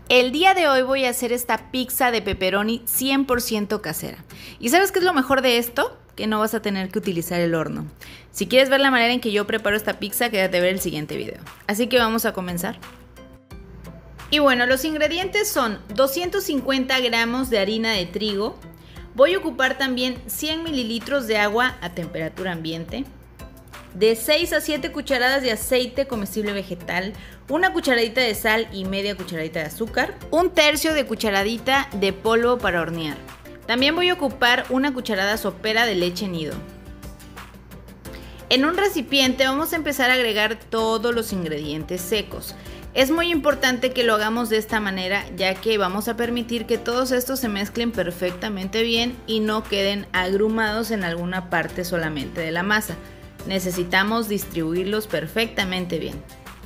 El día de hoy voy a hacer esta pizza de pepperoni 100% casera. ¿Y sabes qué es lo mejor de esto? Que no vas a tener que utilizar el horno. Si quieres ver la manera en que yo preparo esta pizza, quédate a ver el siguiente video. Así que vamos a comenzar. Y bueno, los ingredientes son 250 gramos de harina de trigo. Voy a ocupar también 100 mililitros de agua a temperatura ambiente, de 6 a 7 cucharadas de aceite comestible vegetal, una cucharadita de sal y media cucharadita de azúcar, un tercio de cucharadita de polvo para hornear. También voy a ocupar una cucharada sopera de leche nido. En un recipiente vamos a empezar a agregar todos los ingredientes secos. Es muy importante que lo hagamos de esta manera, ya que vamos a permitir que todos estos se mezclen perfectamente bien y no queden agrumados en alguna parte solamente de la masa. Necesitamos distribuirlos perfectamente bien.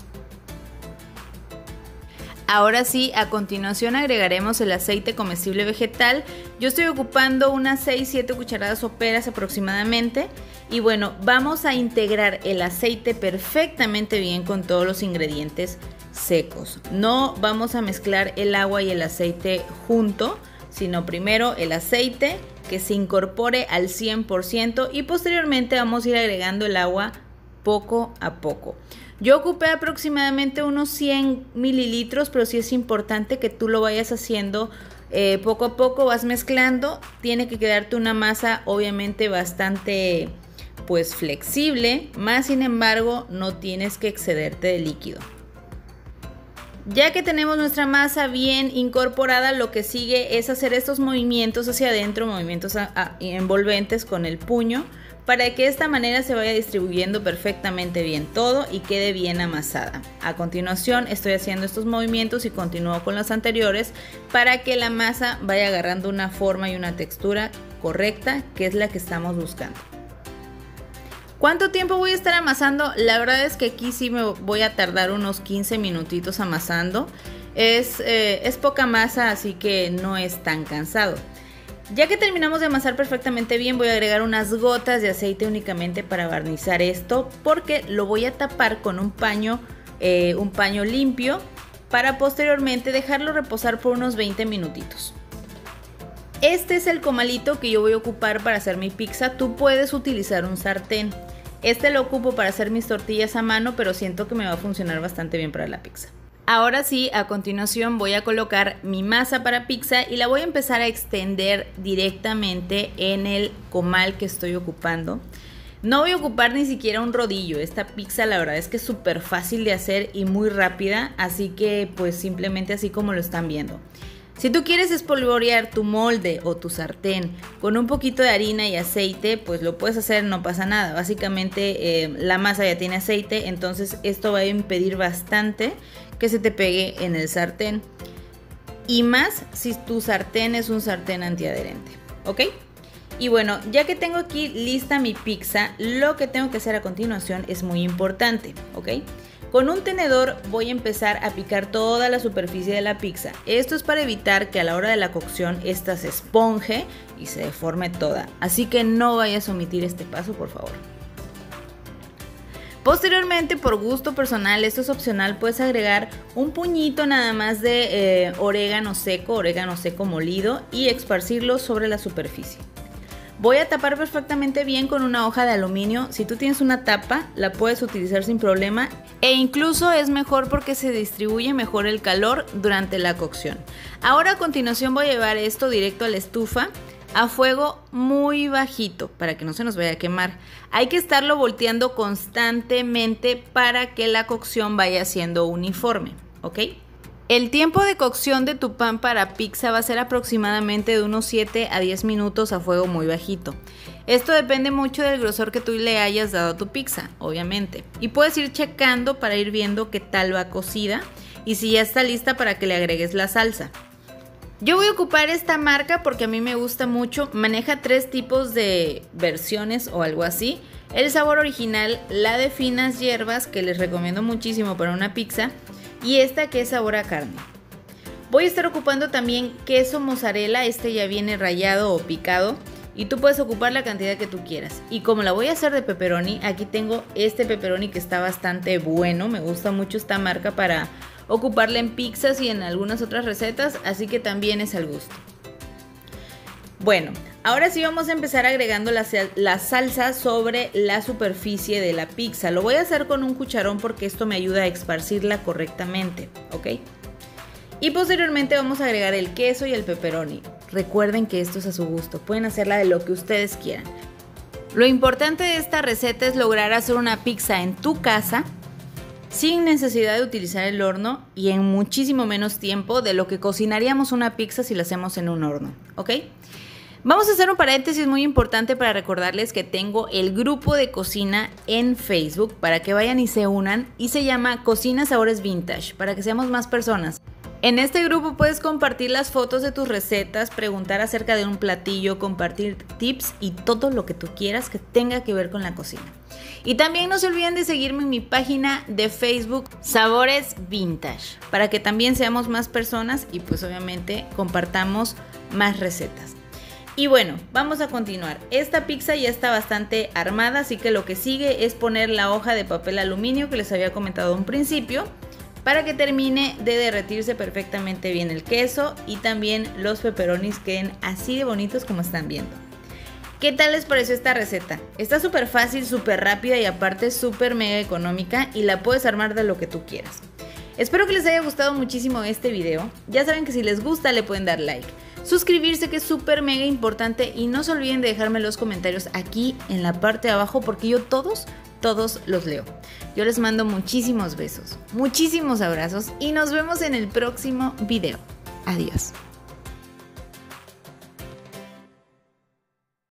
Ahora sí, a continuación agregaremos el aceite comestible vegetal. Yo estoy ocupando unas 6-7 cucharadas soperas aproximadamente. Y bueno, vamos a integrar el aceite perfectamente bien con todos los ingredientes secos. No vamos a mezclar el agua y el aceite junto, sino primero el aceite, que se incorpore al 100% y posteriormente vamos a ir agregando el agua poco a poco. Yo ocupé aproximadamente unos 100 mililitros, pero sí es importante que tú lo vayas haciendo poco a poco, vas mezclando. Tiene que quedarte una masa obviamente bastante flexible, más sin embargo no tienes que excederte de líquido. Ya que tenemos nuestra masa bien incorporada, lo que sigue es hacer estos movimientos hacia adentro, movimientos envolventes con el puño, para que de esta manera se vaya distribuyendo perfectamente bien todo y quede bien amasada. A continuación estoy haciendo estos movimientos y continúo con los anteriores para que la masa vaya agarrando una forma y una textura correcta, que es la que estamos buscando. ¿Cuánto tiempo voy a estar amasando? La verdad es que aquí sí me voy a tardar unos 15 minutitos amasando. Es poca masa, así que no es tan cansado. Ya que terminamos de amasar perfectamente bien, voy a agregar unas gotas de aceite únicamente para barnizar esto, porque lo voy a tapar con un paño limpio para posteriormente dejarlo reposar por unos 20 minutitos. Este es el comalito que yo voy a ocupar para hacer mi pizza. Tú puedes utilizar un sartén. Este lo ocupo para hacer mis tortillas a mano, pero siento que me va a funcionar bastante bien para la pizza. Ahora sí, a continuación voy a colocar mi masa para pizza y la voy a empezar a extender directamente en el comal que estoy ocupando. No voy a ocupar ni siquiera un rodillo. Esta pizza la verdad es que es súper fácil de hacer y muy rápida, así que simplemente así como lo están viendo. Si tú quieres espolvorear tu molde o tu sartén con un poquito de harina y aceite, pues lo puedes hacer, no pasa nada. Básicamente la masa ya tiene aceite, entonces esto va a impedir bastante que se te pegue en el sartén. Y más si tu sartén es un sartén antiadherente, ¿ok? Y bueno, ya que tengo aquí lista mi pizza, lo que tengo que hacer a continuación es muy importante, ¿ok? Con un tenedor voy a empezar a picar toda la superficie de la pizza. Esto es para evitar que a la hora de la cocción esta se esponje y se deforme toda. Así que no vayas a omitir este paso, por favor. Posteriormente, por gusto personal, esto es opcional, puedes agregar un puñito nada más de orégano seco molido y esparcirlo sobre la superficie. Voy a tapar perfectamente bien con una hoja de aluminio. Si tú tienes una tapa, la puedes utilizar sin problema e incluso es mejor porque se distribuye mejor el calor durante la cocción. Ahora a continuación voy a llevar esto directo a la estufa a fuego muy bajito para que no se nos vaya a quemar. Hay que estarlo volteando constantemente para que la cocción vaya siendo uniforme, ¿ok? El tiempo de cocción de tu pan para pizza va a ser aproximadamente de unos 7 a 10 minutos a fuego muy bajito. Esto depende mucho del grosor que tú le hayas dado a tu pizza, obviamente. Y puedes ir checando para ir viendo qué tal va cocida y si ya está lista para que le agregues la salsa. Yo voy a ocupar esta marca porque a mí me gusta mucho. Maneja 3 tipos de versiones o algo así. El sabor original, la de finas hierbas, que les recomiendo muchísimo para una pizza, y esta que es sabor a carne. Voy a estar ocupando también queso mozzarella, este ya viene rallado o picado y tú puedes ocupar la cantidad que tú quieras. Y como la voy a hacer de pepperoni, aquí tengo este pepperoni que está bastante bueno, me gusta mucho esta marca para ocuparla en pizzas y en algunas otras recetas, así que también es al gusto. Bueno, ahora sí vamos a empezar agregando la salsa sobre la superficie de la pizza. Lo voy a hacer con un cucharón porque esto me ayuda a esparcirla correctamente, ¿ok? Y posteriormente vamos a agregar el queso y el pepperoni. Recuerden que esto es a su gusto, pueden hacerla de lo que ustedes quieran. Lo importante de esta receta es lograr hacer una pizza en tu casa sin necesidad de utilizar el horno y en muchísimo menos tiempo de lo que cocinaríamos una pizza si la hacemos en un horno, ¿ok? Vamos a hacer un paréntesis muy importante para recordarles que tengo el grupo de cocina en Facebook para que vayan y se unan y se llama Cocina Sabores Vintage para que seamos más personas. En este grupo puedes compartir las fotos de tus recetas, preguntar acerca de un platillo, compartir tips y todo lo que tú quieras que tenga que ver con la cocina. Y también no se olviden de seguirme en mi página de Facebook Sabores Vintage para que también seamos más personas y pues obviamente compartamos más recetas. Y bueno, vamos a continuar. Esta pizza ya está bastante armada, así que lo que sigue es poner la hoja de papel aluminio que les había comentado en un principio para que termine de derretirse perfectamente bien el queso y también los pepperonis queden así de bonitos como están viendo. ¿Qué tal les pareció esta receta? Está súper fácil, súper rápida y aparte súper mega económica y la puedes armar de lo que tú quieras. Espero que les haya gustado muchísimo este video. Ya saben que si les gusta le pueden dar like. Suscribirse que es súper mega importante y no se olviden de dejarme los comentarios aquí en la parte de abajo porque yo todos los leo. Yo les mando muchísimos besos, muchísimos abrazos y nos vemos en el próximo video. Adiós.